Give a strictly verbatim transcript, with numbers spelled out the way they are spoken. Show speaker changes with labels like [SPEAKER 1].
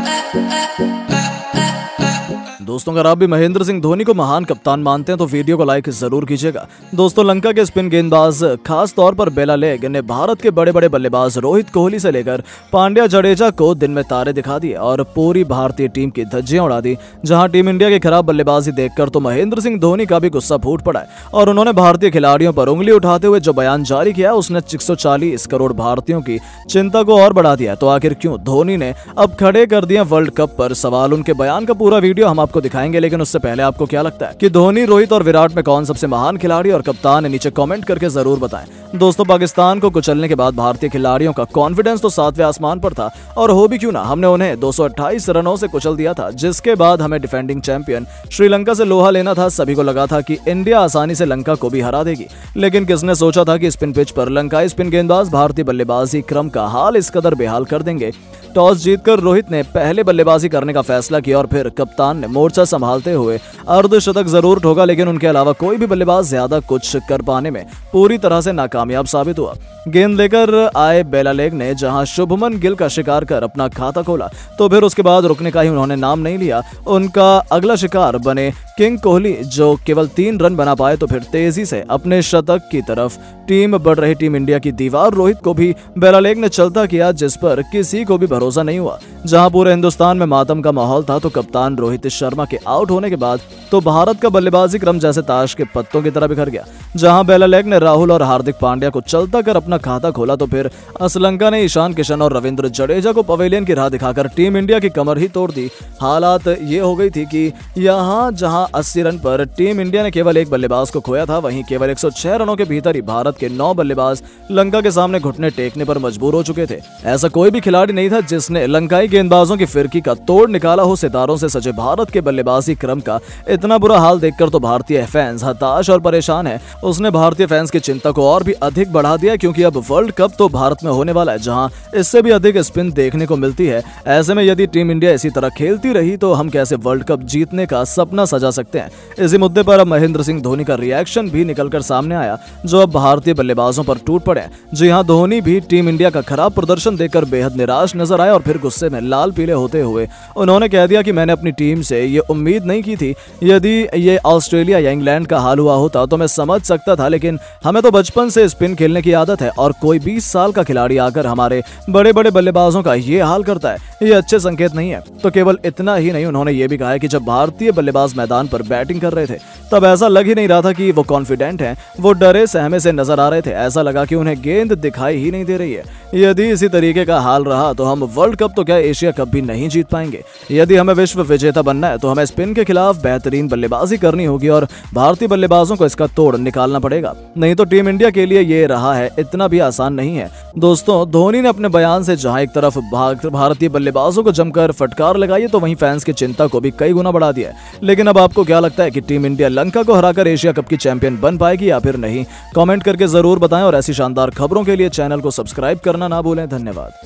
[SPEAKER 1] दोस्तों, अगर आप भी महेंद्र सिंह धोनी को महान कप्तान मानते हैं तो वीडियो को लाइक जरूर कीजिएगा। दोस्तों, लंका के स्पिन गेंदबाज खास तौर पर बेला लेग ने भारत के बड़े बड़े बल्लेबाज रोहित कोहली से लेकर पांड्या जडेजा को दिन में तारे दिखा दिए और पूरी भारतीय टीम की धज्जियां उड़ा दी। जहां टीम इंडिया की खराब बल्लेबाजी देखकर तो महेंद्र सिंह धोनी का भी गुस्सा फूट पड़ा है और उन्होंने भारतीय खिलाड़ियों पर उंगली उठाते हुए जो बयान जारी किया उसने एक सौ चालीस करोड़ भारतीयों की चिंता को और बढ़ा दिया। तो आखिर क्यों धोनी ने अब खड़े कर दिए वर्ल्ड कप पर सवाल। उनके बयान का पूरा वीडियो हम आपको दिखाएंगे, लेकिन उससे पहले आपको क्या लगता है कि धोनी, रोहित और विराट में कौन सबसे महान खिलाड़ी और कप्तान है? नीचे कमेंट करके जरूर बताएं। दोस्तों, पाकिस्तान को कुचलने के बाद भारतीय खिलाड़ियों का कॉन्फिडेंस तो सातवें आसमान पर था और हो भी क्यों ना, हमने उन्हें दो सौ अट्ठाईस रनों से कुचल दिया था, जिसके बाद हमें डिफेंडिंग चैंपियन श्रीलंका से लोहा लेना था। सभी को लगा था कि इंडिया आसानी से लंका को भी हरा देगी, लेकिन किसने सोचा था कि स्पिन पिच पर लंकाई स्पिन गेंदबाज भारतीय बल्लेबाजी क्रम का हाल इस कदर बेहाल कर देंगे। टॉस जीतकर रोहित ने पहले बल्लेबाजी करने का फैसला किया और फिर कप्तान ने मोर्चा संभालते हुए अर्धशतक जरूर ठोका, लेकिन उनके अलावा कोई भी बल्लेबाज ज्यादा कुछ कर पाने में पूरी तरह से नाकामयाब साबित हुआ। गेंद लेकर आए बेला लेग ने जहां शुभमन गिल का शिकार कर अपना खाता खोला, तो फिर उसके बाद रुकने का ही उन्होंने नाम नहीं लिया। उनका अगला शिकार बने किंग कोहली, जो केवल तीन रन बना पाए, तो फिर तेजी से अपने शतक की तरफ टीम बढ़ रही टीम इंडिया की दीवार रोहित को भी बेला लेग ने चलता किया, जिस पर किसी को भी भरोसा नहीं हुआ। जहां पूरे हिंदुस्तान में मातम का माहौल था, तो कप्तान रोहित शर्मा के आउट होने के बाद तो भारत का बल्लेबाजी क्रम जैसे ताश के पत्तों की तरह बिखर गया। जहां बेला लेग ने राहुल और हार्दिक पांड्या को चलता कर अपना खाता खोला, तो फिर श्रीलंका ने ईशान किशन और रविंद्र जडेजा को पवेलियन की राह दिखाकर टीम इंडिया की कमर ही तोड़ दी। हालात ये हो गई थी कि यहाँ जहां अस्सी रन पर टीम इंडिया ने केवल एक बल्लेबाज को खोया था, वहीं केवल एक सौ छह रनों के भीतर ही भारत के नौ बल्लेबाज लंका के सामने घुटने टेकने पर मजबूर हो चुके थे। ऐसा कोई भी खिलाड़ी नहीं था जिसने लंकाई गेंदबाजों की फिरकी का तोड़ निकाला हो। सितारों से सजे भारत के बल्लेबाजी क्रम का इतना बुरा हाल देखकर तो भारतीय फैंस हताश और परेशान है। उसने भारतीय फैंस की चिंता को और भी अधिक बढ़ा दिया, क्योंकि अब वर्ल्ड कप तो भारत में होने वाला है, जहां इससे भी अधिक स्पिन देखने को मिलती है। ऐसे में यदि टीम इंडिया इसी तरह खेलती रही तो हम कैसे वर्ल्ड कप जीतने का सपना सजा सकते हैं? इसी मुद्दे पर अब महेंद्र सिंह धोनी का रिएक्शन भी निकलकर सामने आया, जो अब भारतीय बल्लेबाजों पर टूट पड़े। जी हां, धोनी भी टीम इंडिया का खराब प्रदर्शन देखकर बेहद निराश नजर आए और फिर गुस्से में लाल पीले होते हुए उन्होंने कह दिया कि मैंने अपनी टीम से ये उम्मीद नहीं की थी। यदि ये ऑस्ट्रेलिया या इंग्लैंड का हाल हुआ होता तो मैं समझ सकता था, लेकिन हमें तो बचपन से स्पिन खेलने की आदत है और कोई बीस साल का खिलाड़ी आकर हमारे बड़े बड़े बल्लेबाजों का ये हाल करता है, ये अच्छे संकेत नहीं है। तो केवल इतना ही नहीं, उन्होंने ये भी कहा है कि जब भारतीय बल्लेबाज मैदान पर बैटिंग कर रहे थे तब ऐसा लग ही नहीं रहा था कि वो कॉन्फिडेंट हैं, वो डरे सहमे से नजर आ रहे थे। ऐसा लगा कि उन्हें गेंद दिखाई ही नहीं दे रही है। यदि इसी तरीके का हाल रहा तो हम वर्ल्ड कप तो क्या एशिया कप भी नहीं जीत पाएंगे। यदि हमें विश्व विजेता बनना है तो हमें स्पिन के खिलाफ बेहतरीन बल्लेबाजी करनी होगी और भारतीय बल्लेबाजों को इसका तोड़ निकालना पड़ेगा, नहीं तो टीम इंडिया के लिए ये रहा है इतना भी आसान नहीं है। दोस्तों, धोनी ने अपने बयान से जहां एक तरफ भारतीय बल्लेबाजों को जमकर फटकार लगाई है, तो वहीं फैंस की चिंता को भी कई गुना बढ़ा दिया है। लेकिन अब आपको क्या लगता है कि टीम इंडिया लंका को हराकर एशिया कप की चैंपियन बन पाएगी या फिर नहीं? कमेंट करके जरूर बताएं और ऐसी शानदार खबरों के लिए चैनल को सब्सक्राइब करना ना भूलें। धन्यवाद।